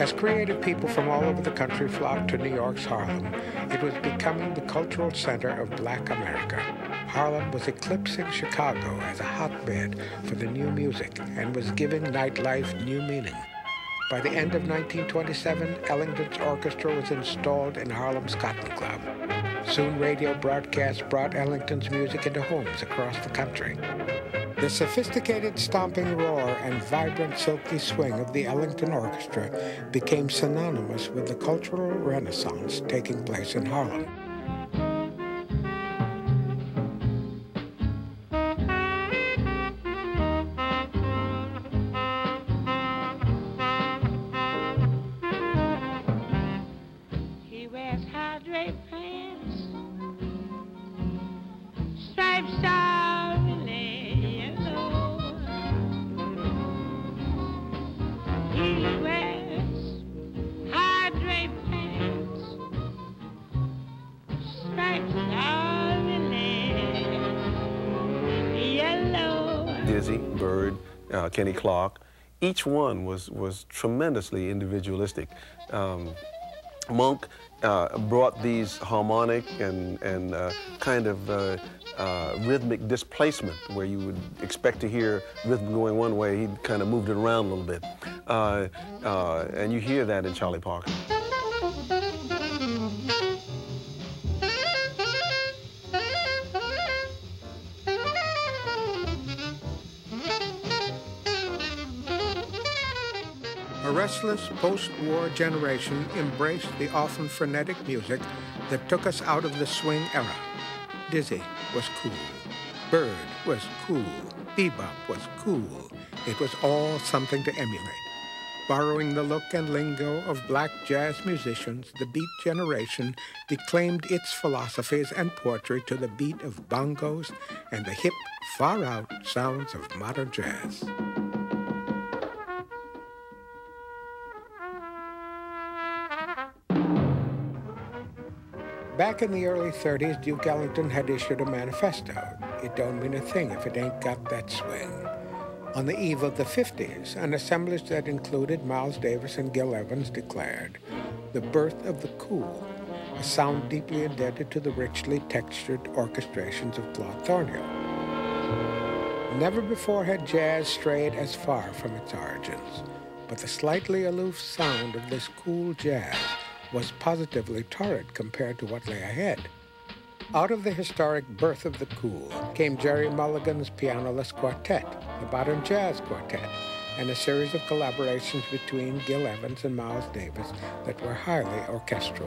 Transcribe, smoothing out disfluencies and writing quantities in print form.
As creative people from all over the country flocked to New York's Harlem, it was becoming the cultural center of Black America. Harlem was eclipsing Chicago as a hotbed for the new music and was giving nightlife new meaning. By the end of 1927, Ellington's orchestra was installed in Harlem's Cotton Club. Soon radio broadcasts brought Ellington's music into homes across the country. The sophisticated stomping roar and vibrant silky swing of the Ellington Orchestra became synonymous with the cultural renaissance taking place in Harlem. He wears high-draped pants, stripes are yellow. He wears high-draped pants, stripes are yellow. Dizzy, Bird, Kenny Clark, each one was tremendously individualistic. Monk brought these harmonic and kind of rhythmic displacement where you would expect to hear rhythm going one way. He kind of moved it around a little bit. And you hear that in Charlie Parker. A restless post-war generation embraced the often frenetic music that took us out of the swing era. Dizzy was cool. Bird was cool. Bebop was cool. It was all something to emulate. Borrowing the look and lingo of black jazz musicians, the Beat generation declaimed its philosophies and poetry to the beat of bongos and the hip, far-out sounds of modern jazz. Back in the early 30s, Duke Ellington had issued a manifesto. It don't mean a thing if it ain't got that swing. On the eve of the 50s, an assemblage that included Miles Davis and Gil Evans declared, "The birth of the cool, a sound deeply indebted to the richly textured orchestrations of Claude Thornhill." Never before had jazz strayed as far from its origins, but the slightly aloof sound of this cool jazz was positively torrid compared to what lay ahead. Out of the historic birth of the cool came Jerry Mulligan's pianoless quartet, the Modern Jazz Quartet, and a series of collaborations between Gil Evans and Miles Davis that were highly orchestral.